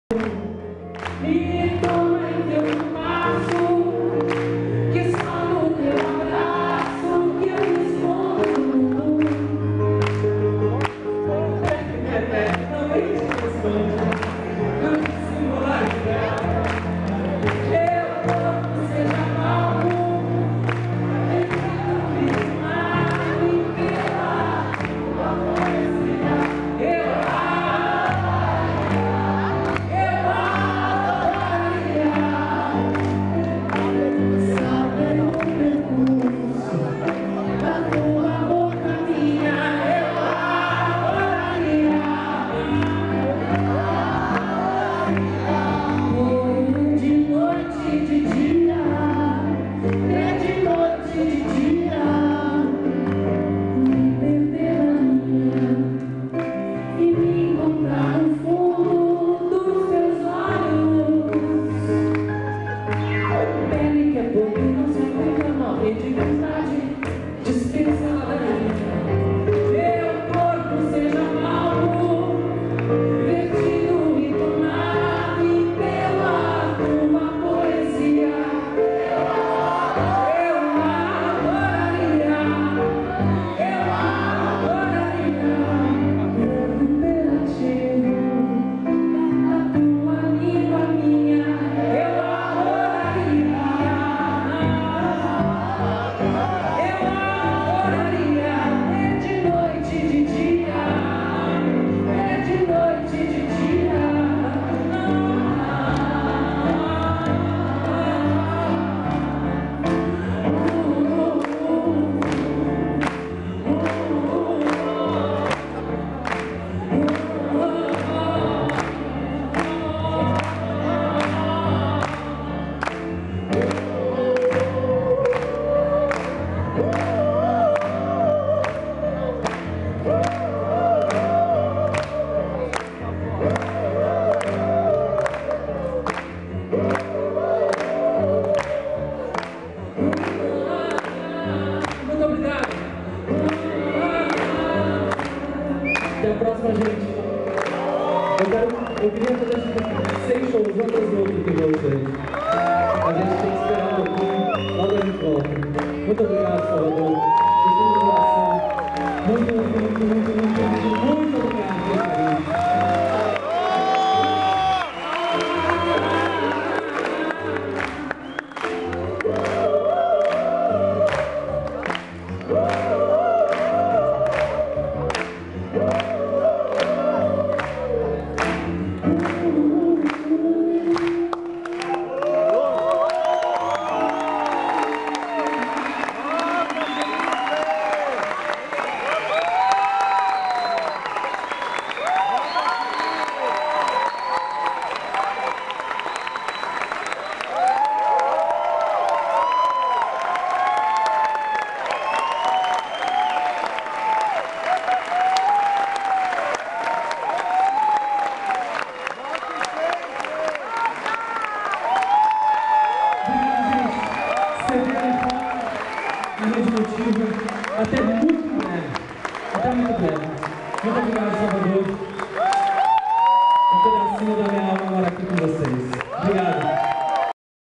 Me toma em teu passo, que só no teu abraço que eu me escondo. Eternamente responde, não dissimulará. Teu corpo seja calmo, deixa-me mar e pela tua poesia. Até a próxima, gente. Eu queria fazer 6 shows, outras outras que vocês. A gente tem que esperar um pouquinho, logo a gente volta. Muito obrigado, Salvador. Muito obrigado pelo carinho. Até muito breve. Muito obrigado, Salvador.